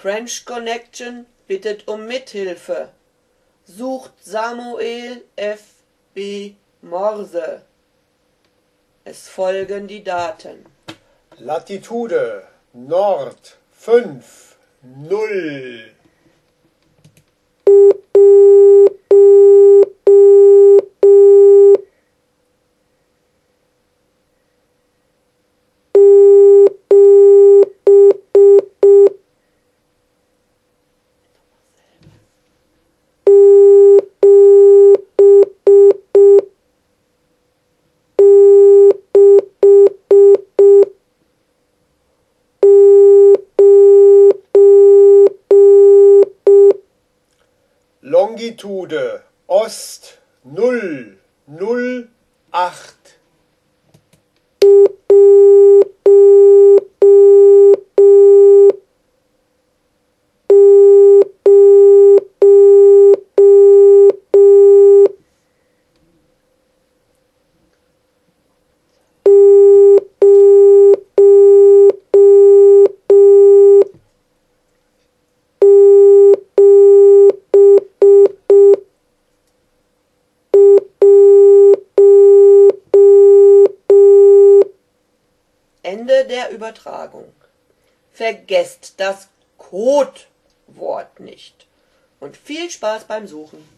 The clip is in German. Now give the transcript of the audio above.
French Connection bittet um Mithilfe. Sucht Samuel F. B. Morse. Es folgen die Daten. Latitude Nord 5 0. Longitude Ost 0 0 8. Ende der Übertragung. Vergesst das Codewort nicht und viel Spaß beim Suchen.